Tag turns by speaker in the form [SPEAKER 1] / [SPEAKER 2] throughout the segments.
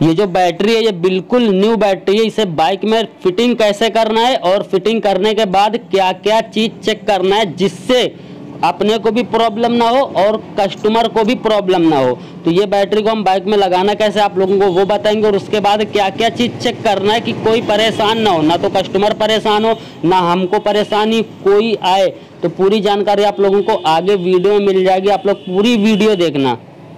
[SPEAKER 1] ये जो बैटरी है ये बिल्कुल न्यू बैटरी है। इसे बाइक में फिटिंग कैसे करना है और फिटिंग करने के बाद क्या क्या चीज़ चेक करना है जिससे अपने को भी प्रॉब्लम ना हो और कस्टमर को भी प्रॉब्लम ना हो। तो ये बैटरी को हम बाइक में लगाना कैसे आप लोगों को वो बताएंगे, और उसके बाद क्या क्या चीज़ चेक करना है कि कोई परेशान ना हो, ना तो कस्टमर परेशान हो ना हमको परेशानी कोई आए। तो पूरी जानकारी आप लोगों को आगे वीडियो में मिल जाएगी, आप लोग पूरी वीडियो देखना।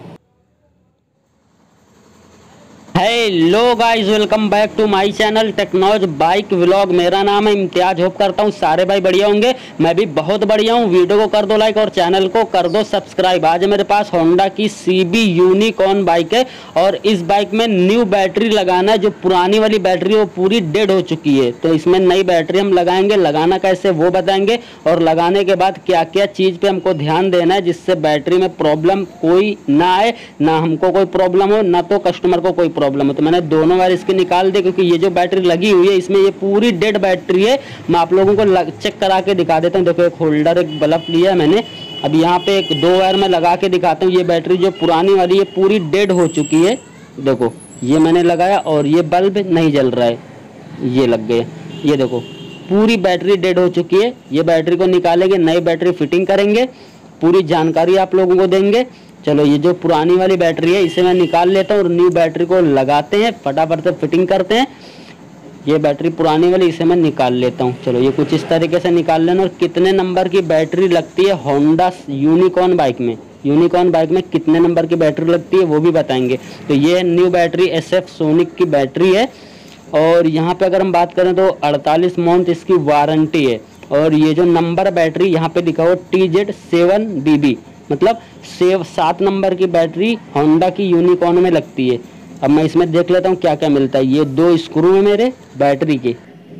[SPEAKER 1] Hello guys, welcome back to my channel technology bike vlog. मेरा नाम है इम्तियाज। होप करता हूँ सारे भाई बढ़िया होंगे, मैं भी बहुत बढ़िया हूँ। वीडियो को कर दो लाइक और चैनल को कर दो सब्सक्राइब। आज मेरे पास होंडा की CB यूनिकॉर्न बाइक है और इस बाइक में न्यू बैटरी लगाना है। जो पुरानी वाली बैटरी है वो पूरी डेड हो चुकी है, तो इसमें नई बैटरी हम लगाएंगे। लगाना कैसे वो बताएंगे और लगाने के बाद क्या क्या चीज़ पे हमको ध्यान देना है जिससे बैटरी में प्रॉब्लम कोई ना आए, ना हमको कोई प्रॉब्लम हो ना तो कस्टमर को कोई प्रॉब्लम हो। तो मैंने दोनों बार इसके निकाल दिए क्योंकि ये जो बैटरी लगी हुई है इसमें ये पूरी डेड बैटरी है। मैं आप लोगों को चेक करा के दिखा देता हूँ। देखो एक होल्डर एक बल्ब लिया है मैंने, अब यहाँ पे एक 2 वायर में लगा के दिखाता हूँ। ये बैटरी जो पुरानी वाली है पूरी डेड हो चुकी है। देखो ये मैंने लगाया और ये बल्ब नहीं जल रहा है, ये लग गया। ये देखो पूरी बैटरी डेड हो चुकी है। ये बैटरी को निकालेंगे, नई बैटरी फिटिंग करेंगे, पूरी जानकारी आप लोगों को देंगे। चलो ये जो पुरानी वाली बैटरी है इसे मैं निकाल लेता हूँ और न्यू बैटरी को लगाते हैं, फटाफट से फिटिंग करते हैं। ये बैटरी पुरानी वाली इसे मैं निकाल लेता हूँ। चलो ये कुछ इस तरीके से निकाल लेना। और कितने नंबर की बैटरी लगती है होंडा यूनिकॉर्न बाइक में, यूनिकॉर्न बाइक में कितने नंबर की बैटरी लगती है वो भी बताएंगे। तो ये न्यू बैटरी SF सोनिक की बैटरी है। और यहाँ पे अगर हम बात करें तो 48 मंथ इसकी वारंटी है। और ये जो नंबर बैटरी यहाँ पे लिखा हुआ TZ7BB, मतलब 7 नंबर की बैटरी होंडा की यूनिकॉर्न में लगती है। अब मैं इसमें देख लेता हूँ क्या क्या मिलता है। ये 2 स्क्रू है मेरे बैटरी के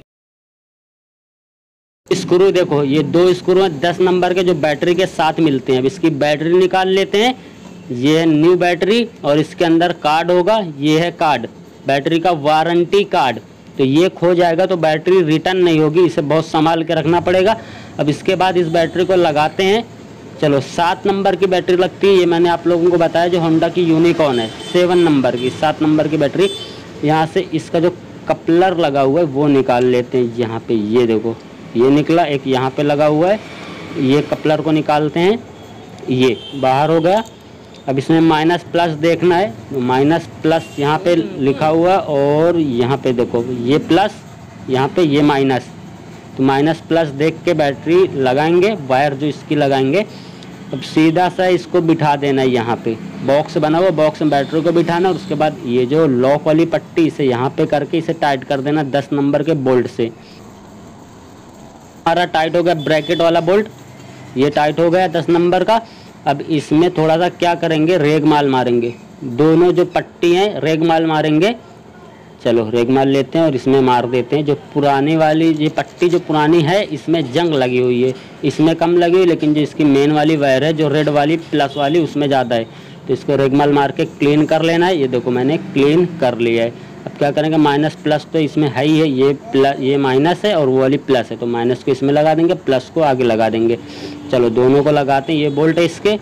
[SPEAKER 1] स्क्रू, देखो ये 2 स्क्रू हैं 10 नंबर के जो बैटरी के साथ मिलते हैं। अब इसकी बैटरी निकाल लेते हैं। ये है न्यू बैटरी और इसके अंदर कार्ड होगा, ये है कार्ड, बैटरी का वारंटी कार्ड। तो ये खो जाएगा तो बैटरी रिटर्न नहीं होगी, इसे बहुत संभाल के रखना पड़ेगा। अब इसके बाद इस बैटरी को लगाते हैं। चलो 7 नंबर की बैटरी लगती है, ये मैंने आप लोगों को बताया। जो होंडा की यूनिकॉर्न है 7 नंबर की, 7 नंबर की बैटरी। यहाँ से इसका जो कपलर लगा हुआ है वो निकाल लेते हैं। यहाँ पे ये देखो ये निकला, एक यहाँ पे लगा हुआ है, ये कपलर को निकालते हैं। ये बाहर हो गया। अब इसमें माइनस प्लस देखना है, तो माइनस प्लस यहाँ पे लिखा हुआ है और यहाँ पे देखो ये प्लस, यहाँ पे ये माइनस। तो माइनस प्लस देख के बैटरी लगाएंगे, वायर जो इसकी लगाएंगे। अब सीधा सा इसको बिठा देना है। यहाँ पे बॉक्स बना हुआ, बॉक्स में बैटरी को बिठाना। और उसके बाद ये जो लॉक वाली पट्टी इसे यहाँ पे करके इसे टाइट कर देना 10 नंबर के बोल्ट से। हमारा टाइट हो गया ब्रैकेट वाला बोल्ट, ये टाइट हो गया 10 नंबर का। अब इसमें थोड़ा सा क्या करेंगे, रेगमाल मारेंगे। दोनों जो पट्टी हैं रेगमाल मारेंगे। चलो रेगमाल लेते हैं और इसमें मार देते हैं। जो पुरानी वाली ये पट्टी जो पुरानी है इसमें जंग लगी हुई है, इसमें कम लगी हुई, लेकिन जो इसकी मेन वाली वायर है जो रेड वाली प्लस वाली उसमें ज़्यादा है। तो इसको रेगमाल मार के क्लीन कर लेना है। ये देखो मैंने क्लीन कर लिया है। अब क्या करेंगे, माइनस प्लस तो इसमें है ही है, ये प्लस ये माइनस है और वो वाली प्लस है, तो माइनस को इसमें लगा देंगे, प्लस को आगे लगा देंगे। चलो दोनों को लगाते हैं। ये बोल्ट है इसके,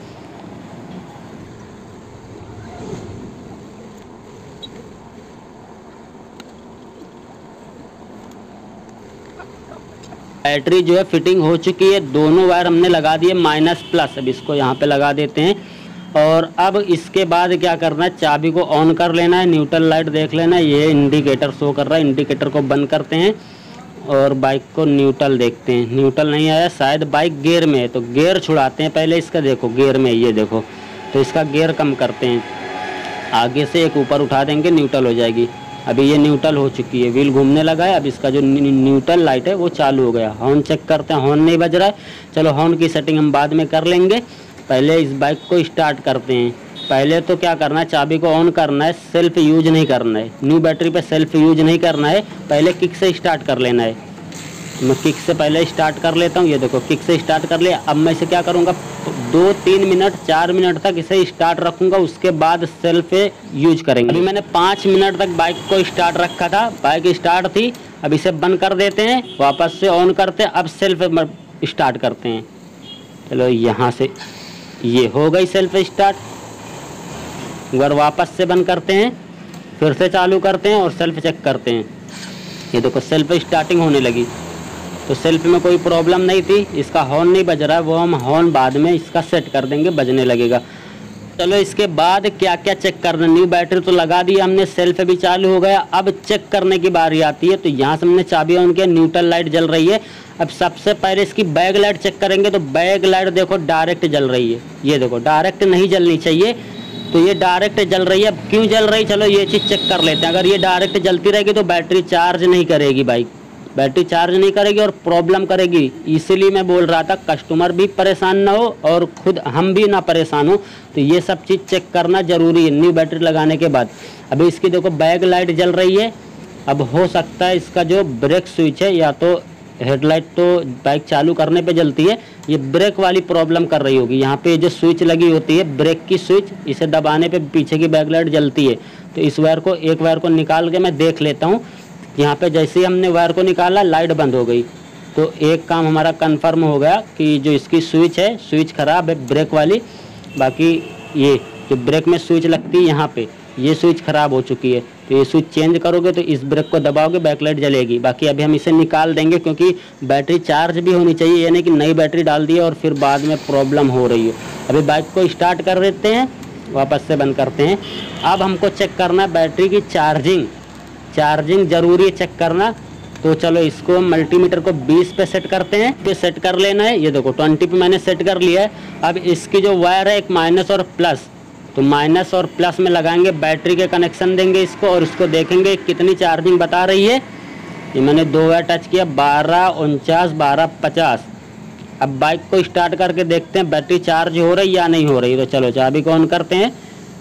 [SPEAKER 1] बैटरी जो है फिटिंग हो चुकी है। दोनों वायर हमने लगा दिए माइनस प्लस। अब इसको यहाँ पे लगा देते हैं। और अब इसके बाद क्या करना है, चाबी को ऑन कर लेना है, न्यूट्रल लाइट देख लेना है। ये इंडिकेटर शो कर रहा है, इंडिकेटर को बंद करते हैं और बाइक को न्यूट्रल देखते हैं। न्यूट्रल नहीं आया, शायद बाइक गियर में है, तो गियर छुड़ाते हैं पहले इसका। देखो गियर में, ये देखो, तो इसका गियर कम करते हैं। आगे से एक ऊपर उठा देंगे, न्यूट्रल हो जाएगी। अभी ये न्यूट्रल हो चुकी है, व्हील घूमने लगा है। अब इसका जो न्यूट्रल लाइट है वो चालू हो गया। हॉर्न चेक करते हैं, हॉर्न नहीं बज रहा है। चलो हॉर्न की सेटिंग हम बाद में कर लेंगे, पहले इस बाइक को स्टार्ट करते हैं। पहले तो क्या करना है, चाबी को ऑन करना है, सेल्फ यूज नहीं करना है। न्यू बैटरी पे सेल्फ यूज नहीं करना है, पहले किक से स्टार्ट कर लेना है। मैं किक से पहले स्टार्ट कर लेता हूँ। ये देखो किक से स्टार्ट कर लिया। अब मैं इसे क्या करूँगा, 2-3 मिनट 4 मिनट तक इसे स्टार्ट रखूँगा, उसके बाद सेल्फ यूज करेंगे। अभी मैंने 5 मिनट तक बाइक को स्टार्ट रखा था, बाइक स्टार्ट थी। अब इसे बंद कर देते हैं, वापस से ऑन करते हैं, अब सेल्फ स्टार्ट करते हैं। चलो यहाँ से ये हो गई सेल्फ स्टार्ट। अगर वापस से बंद करते हैं, फिर से चालू करते हैं और सेल्फ चेक करते हैं। ये देखो सेल्फ स्टार्टिंग होने लगी, तो सेल्फ में कोई प्रॉब्लम नहीं थी। इसका हॉर्न नहीं बज रहा है, वो हम हॉर्न बाद में इसका सेट कर देंगे, बजने लगेगा। चलो इसके बाद क्या क्या चेक करना। न्यू बैटरी तो लगा दी हमने, सेल्फ भी चालू हो गया। अब चेक करने की बारी आती है। तो यहाँ से हमने चाबी ऑन किया, न्यूट्रल लाइट जल रही है। अब सबसे पहले इसकी बैक लाइट चेक करेंगे। तो बैक लाइट देखो डायरेक्ट जल रही है, ये देखो डायरेक्ट नहीं जलनी चाहिए, तो ये डायरेक्ट जल रही है। अब क्यों जल रही, चलो ये चीज़ चेक कर लेते हैं। अगर ये डायरेक्ट जलती रहेगी तो बैटरी चार्ज नहीं करेगी बाइक, बैटरी चार्ज नहीं करेगी और प्रॉब्लम करेगी। इसीलिए मैं बोल रहा था कस्टमर भी परेशान ना हो और खुद हम भी ना परेशान हो। तो ये सब चीज़ चेक करना ज़रूरी है न्यू बैटरी लगाने के बाद। अभी इसकी देखो बैक लाइट जल रही है। अब हो सकता है इसका जो ब्रेक स्विच है, या तो हेडलाइट तो बाइक चालू करने पे जलती है, ये ब्रेक वाली प्रॉब्लम कर रही होगी। यहाँ पे जो स्विच लगी होती है ब्रेक की स्विच, इसे दबाने पे पीछे की बैक लाइट जलती है। तो इस वायर को, एक वायर को निकाल के मैं देख लेता हूँ। यहाँ पे जैसे ही हमने वायर को निकाला लाइट बंद हो गई। तो एक काम हमारा कंफर्म हो गया कि जो इसकी स्विच है, स्विच ख़राब है ब्रेक वाली। बाकी ये जो ब्रेक में स्विच लगती है यहाँ पे, ये स्विच ख़राब हो चुकी है। तो ये स्विच चेंज करोगे तो इस ब्रेक को दबाओगे, बैकलाइट जलेगी। बाकी अभी हम इसे निकाल देंगे क्योंकि बैटरी चार्ज भी होनी चाहिए, यानी कि नई बैटरी डाल दी है और फिर बाद में प्रॉब्लम हो रही है। अभी बाइक को स्टार्ट कर देते हैं, वापस से बंद करते हैं। अब हमको चेक करना है बैटरी की चार्जिंग, चार्जिंग ज़रूरी है चेक करना। तो चलो इसको मल्टीमीटर को 20 पे सेट करते हैं, पे सेट कर लेना है। ये देखो 20 पे मैंने सेट कर लिया है। अब इसकी जो वायर है एक माइनस और प्लस, तो माइनस और प्लस में लगाएंगे, बैटरी के कनेक्शन देंगे इसको और इसको देखेंगे कितनी चार्जिंग बता रही है। ये मैंने 2 बार टच किया, 12, 49, 12, 50। अब बाइक को स्टार्ट करके देखते हैं बैटरी चार्ज हो रही या नहीं हो रही। तो चलो चाबी को ऑन करते हैं,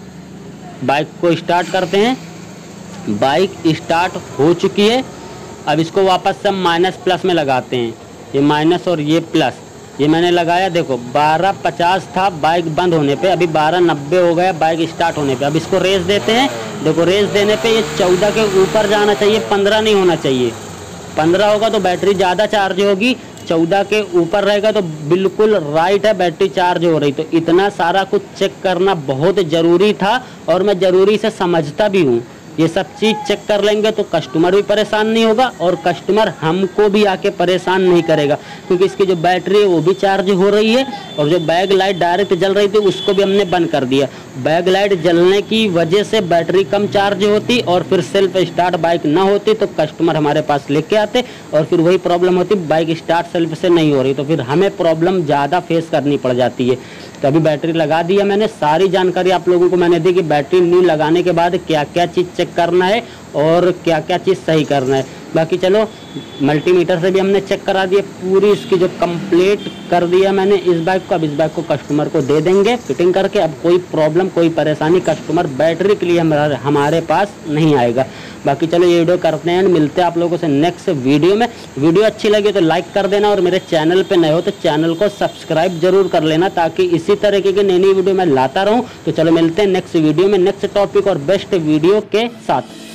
[SPEAKER 1] बाइक को स्टार्ट करते हैं। बाइक स्टार्ट हो चुकी है। अब इसको वापस से माइनस प्लस में लगाते हैं, ये माइनस और ये प्लस, ये मैंने लगाया। देखो 12:50 था बाइक बंद होने पे, अभी 12:90 हो गया बाइक स्टार्ट होने पे। अब इसको रेस देते हैं। देखो रेस देने पे ये 14 के ऊपर जाना चाहिए, 15 नहीं होना चाहिए। 15 होगा तो बैटरी ज़्यादा चार्ज होगी, 14 के ऊपर रहेगा तो बिल्कुल राइट है, बैटरी चार्ज हो रही। तो इतना सारा कुछ चेक करना बहुत ज़रूरी था और मैं ज़रूरी से समझता भी हूँ। ये सब चीज़ चेक कर लेंगे तो कस्टमर भी परेशान नहीं होगा और कस्टमर हमको भी आके परेशान नहीं करेगा, क्योंकि इसकी जो बैटरी है वो भी चार्ज हो रही है और जो बैक लाइट डायरेक्ट जल रही थी उसको भी हमने बंद कर दिया। बैक लाइट जलने की वजह से बैटरी कम चार्ज होती और फिर सेल्फ स्टार्ट बाइक ना होती तो कस्टमर हमारे पास लेके आते और फिर वही प्रॉब्लम होती, बाइक स्टार्ट सेल्फ से नहीं हो रही, तो फिर हमें प्रॉब्लम ज़्यादा फेस करनी पड़ जाती है। तो अभी बैटरी लगा दी है मैंने, सारी जानकारी आप लोगों को मैंने दी कि बैटरी न्यू लगाने के बाद क्या क्या चीज़ चेक करना है और क्या क्या चीज़ सही करना है। बाकी चलो मल्टीमीटर से भी हमने चेक करा दिया, पूरी इसकी जो कंप्लीट कर दिया मैंने इस बाइक को। अब इस बाइक को कस्टमर को दे देंगे फिटिंग करके। अब कोई प्रॉब्लम कोई परेशानी कस्टमर बैटरी के लिए हमारे पास नहीं आएगा। बाकी चलो ये वीडियो करते हैं, मिलते हैं आप लोगों से नेक्स्ट वीडियो में। वीडियो अच्छी लगी तो लाइक कर देना और मेरे चैनल पे नए हो तो चैनल को सब्सक्राइब जरूर कर लेना, ताकि इसी तरीके की नई नई वीडियो मैं लाता रहूं। तो चलो मिलते हैं नेक्स्ट वीडियो में नेक्स्ट टॉपिक और बेस्ट वीडियो के साथ।